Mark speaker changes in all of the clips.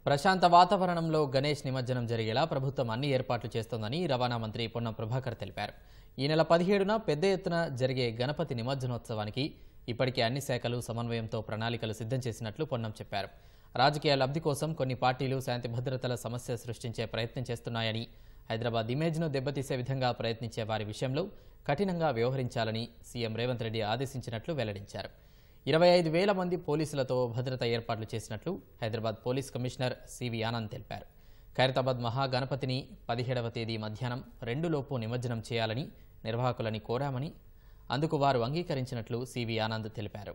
Speaker 1: ప్రశాంత వాతావరణంలో గణేష్ నిమజ్జనం జరిగేలా ప్రభుత్వం అన్ని ఏర్పాట్లు చేస్తోందని రవాణా మంత్రి పొన్నం ప్రభాకర్ తెలిపారు. ఈ నెల 17న పెద్ద ఎత్తున జరిగే గణపతి నిమజ్జనోత్సవానికి ఇప్పటికే అన్ని శాఖలు సమన్వయంతో ప్రణాళికలు సిద్ధం చేసినట్లు పొన్నం చెప్పారు. రాజకీయ లబ్ధి కోసం కొన్ని పార్టీలు శాంతి భద్రతల సమస్య సృష్టించే ప్రయత్నం చేస్తున్నాయని, హైదరాబాద్ ఇమేజ్ను దెబ్బతీసే విధంగా ప్రయత్నించే వారి విషయంలో కఠినంగా వ్యవహరించాలని సీఎం రేవంత్ రెడ్డి ఆదేశించినట్లు వెల్లడించారు. 25,000 మంది పోలీసులతో భద్రత ఏర్పాట్లు చేసినట్లు Hyderabad police commissioner CV Anand తెలిపారు. ఖైరతాబాద్ మహాగణపతిని 17వ తేదీ మధ్యాహ్నం 2 లోపు నిమజ్జనం చేయాలని నిర్వాహకులని కోరామని, అందుకు వారు అంగీకరించినట్లు సివి ఆనంద్ తెలిపారు.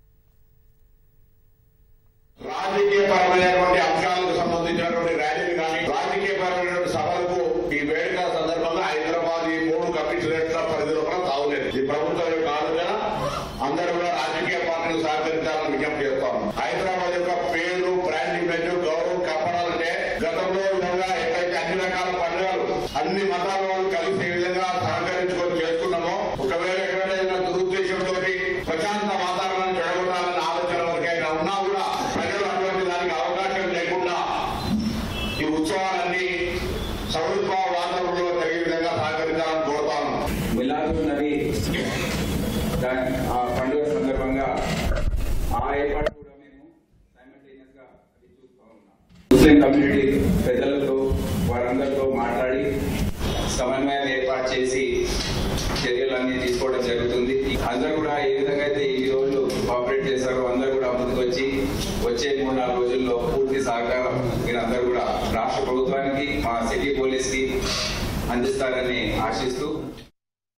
Speaker 2: రాజకీయపరమైనటువంటి అంశాలకు సంబంధించినటువంటి ర్యాలీలు కానీ రాజకీయపరమైనటువంటి సభలకు ఈ వేడుక సందర్భంగా హైదరాబాద్ ఈ 3 కమిషనరేట్ల పరిధిలో కూడా తావులేదు. ఈ ప్రభుత్వం యొక్క ఆలోచన అందరూ కూడా రాజకీయ పార్టీలు సహకరించాలని విజ్ఞప్తి చేస్తాం. హైదరాబాద్ యొక్క పేరు, బ్రాండ్ ఇమేజ్, గౌరవం కాపాడాలంటే గతంలో విధంగా ఎక్కడైతే అన్ని రకాల పండుగలు అన్ని మతాల వాళ్ళు కలిసే విధంగా సహకరించుకొని చేస్తున్నామో, ఒకవేళ ఎక్కడైనా దురుద్దేశంతో ప్రశాంత వాతావరణాన్ని చెడగొట్టాలన్న ఆలోచన వరకైనా ఉన్నా కూడా ప్రజలు అటువంటి దానికి అవకాశం లేకుండా ఈ ఉత్సవాలన్నీ సౌహృద్భావ వాతావరణంలో జరిగే విధంగా సహకరించాలని కోరుతాను.
Speaker 3: మిలాదున్ నబీ ఆ పండుగ సందర్భంగా ఆ ఏర్పాటు కూడా మేము సైమల్టేనియస్ గా అది చూస్తూ ఉన్నాం. ముస్లిం కమ్యూనిటీ పెద్దలతో వారందరితో మాట్లాడి సమన్వయం ఏర్పాటు చేసి చర్యలన్నీ తీసుకోవడం జరుగుతుంది. అందరూ కూడా ఏ విధంగా అయితే ఈ రోజులు కోఆపరేట్ చేశారో అందరూ కూడా ముందుకు వచ్చి వచ్చే 3-4 రోజుల్లో పూర్తి సహకారం మీరందరూ కూడా రాష్ట్ర ప్రభుత్వానికి, మా సిటీ పోలీస్ కి అందిస్తారని ఆశిస్తూ